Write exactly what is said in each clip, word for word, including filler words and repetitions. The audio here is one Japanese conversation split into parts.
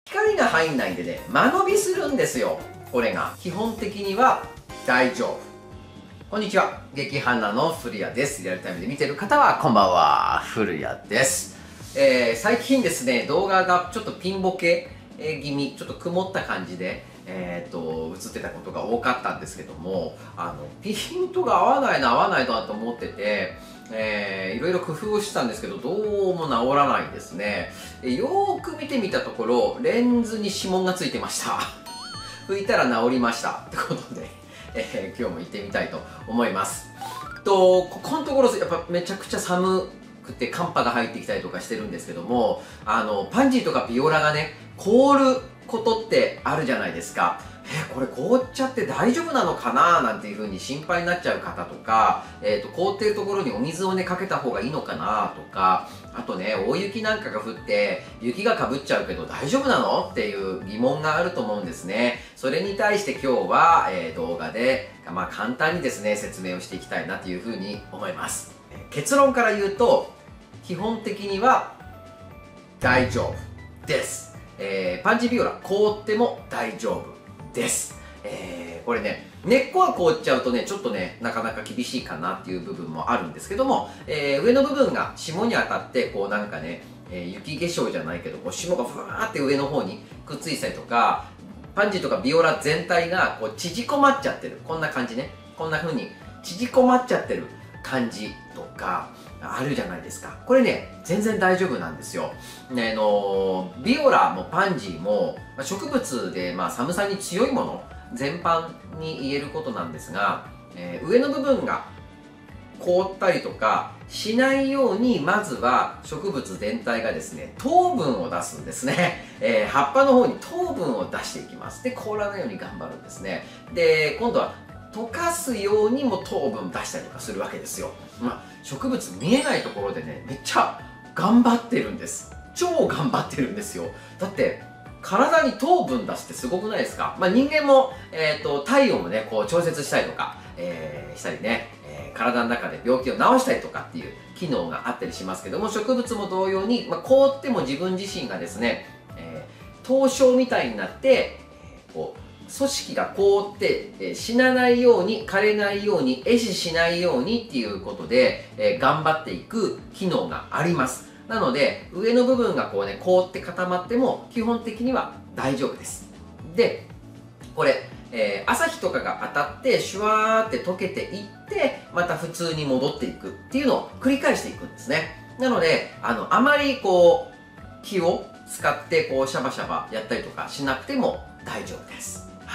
光が入んないんでね、間延びするんですよ。これが。基本的には大丈夫。こんにちは。劇伴なの古谷です。リアルタイムで見てる方はこんばんは。古谷です。えー、最近ですね、動画がちょっとピンボケ気味、ちょっと曇った感じで、えー、と映ってたことが多かったんですけども、あのピントが合わないな合わないなと思ってて、えー、いろいろ工夫をしたんですけど、どうも治らないんですね。よーく見てみたところ、レンズに指紋がついてました拭いたら治りましたってことで、えー、今日も行ってみたいと思います。とここのところやっぱめちゃくちゃ寒くて寒波が入ってきたりとかしてるんですけども、あのパンジーとかビオラがね凍ることってあるじゃないですか。えこれ凍っちゃって大丈夫なのかななんていう風に心配になっちゃう方とか、えーと凍ってるところにお水をねかけた方がいいのかなとか、あとね大雪なんかが降って雪がかぶっちゃうけど大丈夫なのっていう疑問があると思うんですね。それに対して今日は、えー、動画で、まあ、簡単にですね説明をしていきたいなという風に思います。結論から言うと基本的には大丈夫です。えー、パンジービオラ凍っても大丈夫です。えー、これね根っこが凍っちゃうとねちょっとねなかなか厳しいかなっていう部分もあるんですけども、えー、上の部分が霜に当たってこうなんかね、えー、雪化粧じゃないけどこう霜がふわーって上の方にくっついたりとか、パンジーとかビオラ全体がこう縮こまっちゃってる、こんな感じね、こんな風に縮こまっちゃってる感じとかあるじゃないですか。これね全然大丈夫なんですよ。ね、あのビオラもパンジーも植物で、まあ、寒さに強いもの全般に言えることなんですが、えー、上の部分が凍ったりとかしないようにまずは植物全体がですね糖分を出すんですね、えー、葉っぱの方に糖分を出していきます。で凍らないように頑張るんですね。で今度は溶かすようにも糖分出したりとかするわけですよ。まあ、植物見えないところでねめっちゃ頑張ってるんです。超頑張ってるんですよ。だって体に糖分出すってすごくないですか。まあ、人間も、えー、と体温をねこう調節したりとか、えー、したりね、えー、体の中で病気を治したりとかっていう機能があったりしますけども、植物も同様に、まあ、凍っても自分自身がですね、えー、凍傷みたいになって、えー、こう組織が凍って、えー、死なないように枯れないように壊死しないようにっていうことで、えー、頑張っていく機能があります。なので上の部分がこうね凍って固まっても基本的には大丈夫です。でこれ、えー、朝日とかが当たってシュワーって溶けていってまた普通に戻っていくっていうのを繰り返していくんですね。なのであのあまりこう気を使ってこうシャバシャバやったりとかしなくても大丈夫です。はい、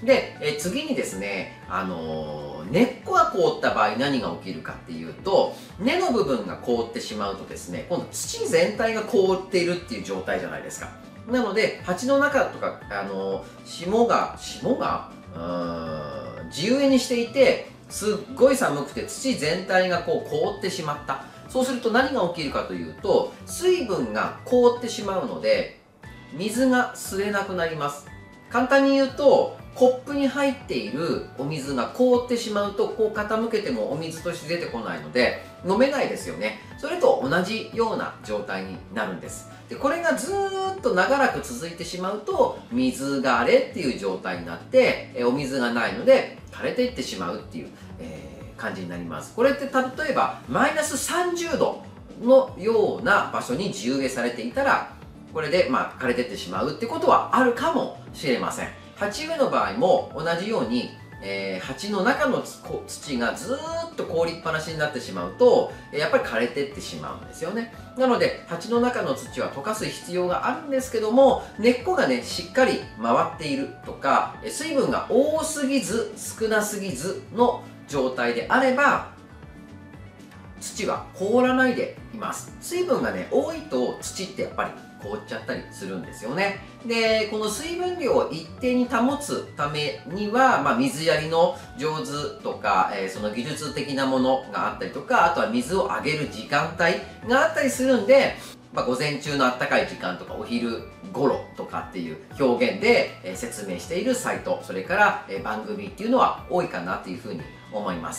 で、え次にですね、あのー、根っこが凍った場合何が起きるかっていうと、根の部分が凍ってしまうとですね、今度土全体が凍っているっていう状態じゃないですか。なので鉢の中とか、あのー、霜が霜がうーん地植えにしていてすっごい寒くて土全体がこう凍ってしまった。そうすると何が起きるかというと、水分が凍ってしまうので水が吸えなくなります。簡単に言うとコップに入っているお水が凍ってしまうとこう傾けてもお水として出てこないので飲めないですよね。それと同じような状態になるんです。でこれがずーっと長らく続いてしまうと水枯れっていう状態になってえお水がないので枯れていってしまうっていう、えー、感じになります。これって例えばマイナスさんじゅうどのような場所に地植えされていたらこれでまあ枯れていってしまうってことはあるかもしれません。鉢植えの場合も同じように、えー、鉢の中の土がずーっと凍りっぱなしになってしまうとやっぱり枯れていってしまうんですよね。なので鉢の中の土は溶かす必要があるんですけども、根っこがねしっかり回っているとか水分が多すぎず少なすぎずの状態であれば土は凍らないでいます。水分がね多いと土ってやっぱり凍っちゃったりするんですよね。でこの水分量を一定に保つためには、まあ、水やりの上手とか、えー、その技術的なものがあったりとか、あとは水をあげる時間帯があったりするんで、まあ、午前中のあったかい時間とかお昼頃とかっていう表現で、えー、説明しているサイト、それから、えー、番組っていうのは多いかなというふうに思います。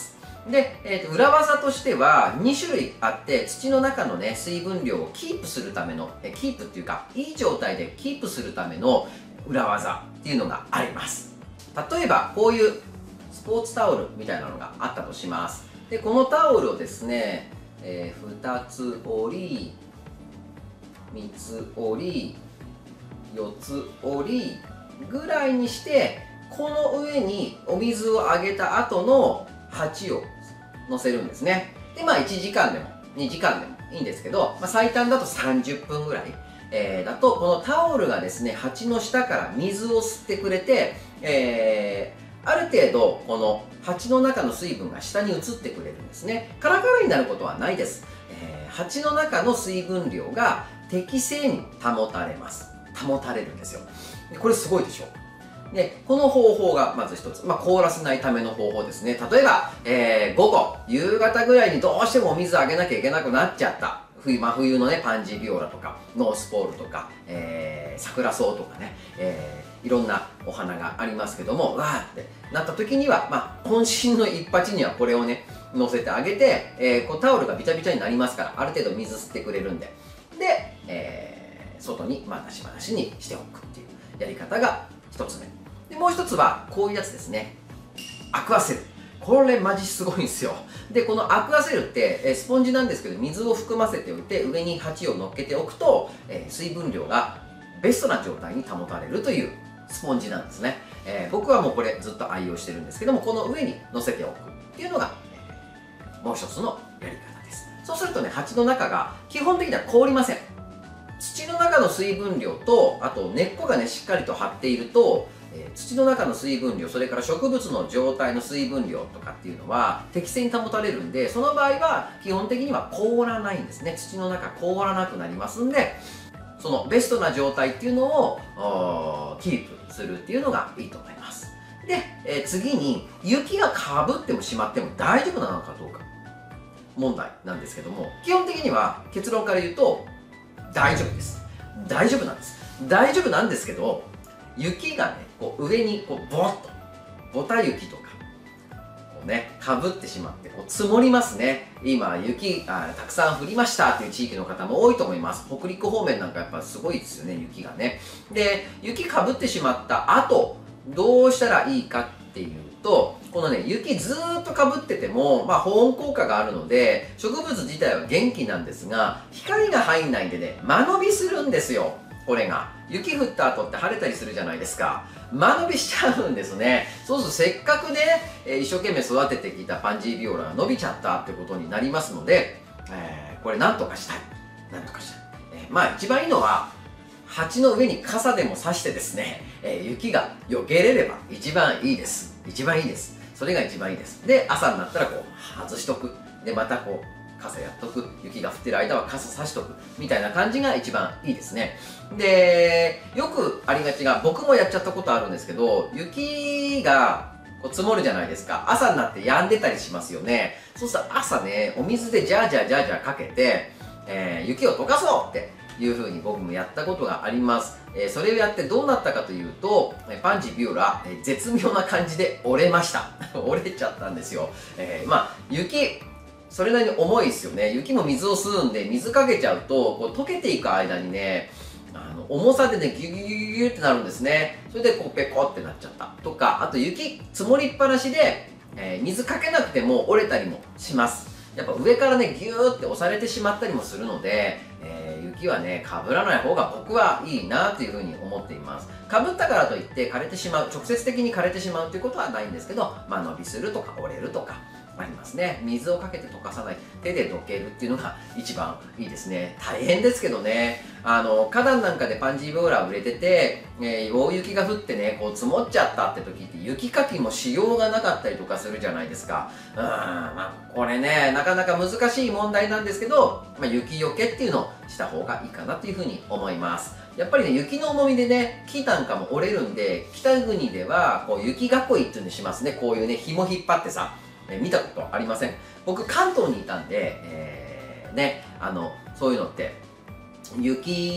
で、えー、と裏技としてはに種類あって、土の中のね水分量をキープするための、えキープっていうかいい状態でキープするための裏技っていうのがあります。例えばこういうスポーツタオルみたいなのがあったとします。でこのタオルをですね、えー、ふたつ折りみっつ折りよっつ折りぐらいにして、この上にお水をあげた後の鉢を乗せるんですね。でまあいちじかんでもにじかんでもいいんですけど、まあ、最短だとさんじゅっぷんぐらい、えー、だとこのタオルがですね鉢の下から水を吸ってくれて、えー、ある程度この鉢の中の水分が下に移ってくれるんですね。カラカラになることはないです。えー、鉢の中の水分量が適正に保たれます保たれるんですよ。でこれすごいでしょ。でこの方法がまず一つ、まあ、凍らせないための方法ですね。例えば、えー、午後夕方ぐらいにどうしてもお水あげなきゃいけなくなっちゃった、冬真冬のねパンジービオラとかノースポールとか、えー、桜草とかね、えー、いろんなお花がありますけども、わーってなった時には、まあ、渾身の一鉢にはこれをね乗せてあげて、えー、こうタオルがビチャビチャになりますから、ある程度水吸ってくれるんで、で、えー、外にまあ出しっぱなしにしておくっていうやり方が一つ目で、もう一つはこういうやつですね。アクアセル。これマジすごいんですよ。でこのアクアセルってえスポンジなんですけど、水を含ませておいて上に鉢を乗っけておくと、えー、水分量がベストな状態に保たれるというスポンジなんですね。えー、僕はもうこれずっと愛用してるんですけども、この上に乗せておくっていうのが、えー、もう一つのやり方です。そうするとね、鉢の中が基本的には凍りません。土の中の水分量と、あと根っこがねしっかりと張っていると、えー、土の中の水分量、それから植物の状態の水分量とかっていうのは適正に保たれるんで、その場合は基本的には凍らないんですね。土の中凍らなくなりますんで、そのベストな状態っていうのをキープするっていうのがいいと思います。で、えー、次に雪がかぶってもしまっても大丈夫なのかどうか問題なんですけども、基本的には結論から言うと大丈夫です。大丈夫なんです。大丈夫なんですけど、雪がねこう上にこうボッとボタ雪とかこうねかぶってしまってこう積もりますね。今雪あたくさん降りましたっていう地域の方も多いと思います。北陸方面なんかやっぱすごいですよね、雪がね。で雪かぶってしまった後どうしたらいいかっていうと、このね雪ずーっとかぶってても、まあ、保温効果があるので植物自体は元気なんですが、光が入んないんでね間延びするんですよ。これが雪降った後って晴れたりするじゃないですか。間延びしちゃうんですね。そうするとせっかくね、えー、一生懸命育ててきたパンジービオラが伸びちゃったってことになりますので、えー、これなんとかしたいなんとかしたい、えー、まあ一番いいのは鉢の上に傘でも差してですね、えー、雪が避けれれば一番いいです。一番いいです。それが一番いいです。で朝になったらこう外しとく。でまたこう傘やっとく。雪が降ってる間は傘差しとくみたいな感じが一番いいですね。でよくありがちが、僕もやっちゃったことあるんですけど、雪がこう積もるじゃないですか。朝になって止んでたりしますよね。そうすると朝ねお水でジャージャージャージャーかけて、えー、雪を溶かそうっていう風に僕もやったことがあります。えー、それをやってどうなったかというと、パンジービオラ、えー、絶妙な感じで折れました折れちゃったんですよ。えー、まあ雪それなりに重いですよね。雪も水を吸うんで、水かけちゃうとこう溶けていく間にね、あの重さでねギュギュギュギュギュってなるんですね。それでこうペコってなっちゃったとか、あと雪積もりっぱなしで、えー、水かけなくても折れたりもします。やっぱ上からねギューって押されてしまったりもするので、えー、雪はねかぶらない方が僕はいいなというふうに思っています。かぶったからといって枯れてしまう、直接的に枯れてしまうということはないんですけど、まあ伸びするとか折れるとかありますね。水をかけて溶かさない、手でどけるっていうのが一番いいですね。大変ですけどね、あの花壇なんかでパンジービオラ売れてて、えー、大雪が降ってねこう積もっちゃったって時って雪かきもしようがなかったりとかするじゃないですか。うん、まあこれねなかなか難しい問題なんですけど、まあ、雪よけっていうのをした方がいいかなというふうに思います。やっぱりね雪の重みでね木なんかも折れるんで、北国ではこう雪囲いっていうのにしますね。こういうね紐引っ張ってさ、えー、見たことありません？僕関東にいたんで、えー、ねあのそういうのって雪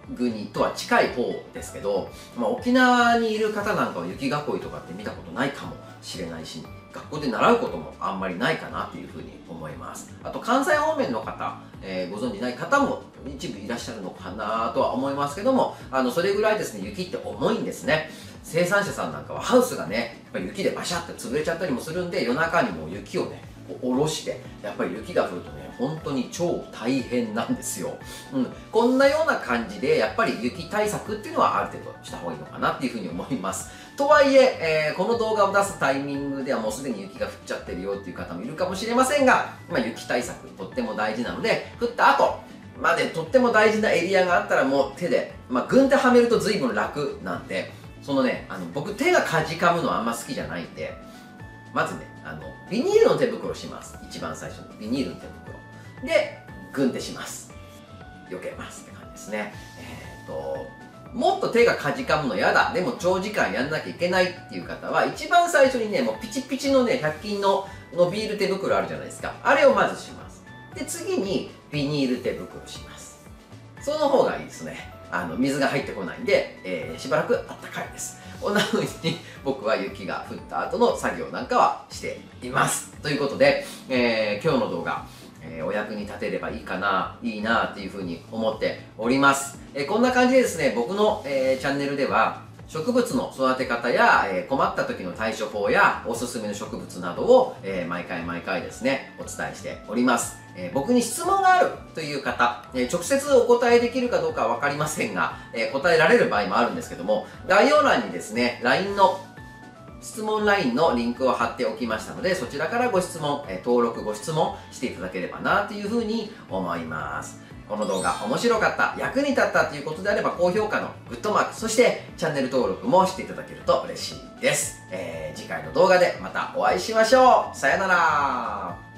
国とは近い方ですけど、まあ、沖縄にいる方なんかは雪囲いとかって見たことないかもしれないし、学校で習うこともあんまりないかなというふうに思います。あと関西方面の方、えー、ご存じない方も一部いらっしゃるのかなとは思いますけども、あのそれぐらいですね、雪って重いんですね。生産者さんなんかはハウスがね、やっぱり雪でバシャって潰れちゃったりもするんで、夜中にもう雪をね下ろして、やっぱり雪が降るとね本当に超大変なんですよ。うん、こんなような感じでやっぱり雪対策っていうのはある程度した方がいいのかなっていうふうに思います。とはいええー、この動画を出すタイミングではもうすでに雪が降っちゃってるよっていう方もいるかもしれませんが、まあ、雪対策とっても大事なので、降った後までとっても大事なエリアがあったらもう手で、まあ、軍手はめると随分楽なんで、そのね、あの僕手がかじかむのはあんま好きじゃないんで、まずね、あのビニールの手袋します。一番最初にビニールの手袋で軍手します。避けますって感じですね。えー、ともっと手がかじかむの嫌だ、でも長時間やんなきゃいけないっていう方は、一番最初にね、もうピチピチのねひゃく均ののビール手袋あるじゃないですか。あれをまずします。で次にビニール手袋します。その方がいいですね。あの水が入ってこないんで、えー、しばらくあったかいです。こんな風に僕は雪が降った後の作業なんかはしています。ということで、えー、今日の動画、えー、お役に立てればいいかな、いいなっていう風に思っております。えー、こんな感じでですね、僕の、えー、チャンネルでは植物の育て方や、えー、困った時の対処法やおすすめの植物などを、えー、毎回毎回ですね、お伝えしております。えー、僕に質問があるという方、えー、直接お答えできるかどうかは分かりませんが、えー、答えられる場合もあるんですけども、概要欄にですね、ライン の質問 ライン のリンクを貼っておきましたので、そちらからご質問、えー、登録ご質問していただければなというふうに思います。この動画面白かった、役に立ったということであれば高評価のグッドマーク、そしてチャンネル登録もしていただけると嬉しいです。えー、次回の動画でまたお会いしましょう。さよなら。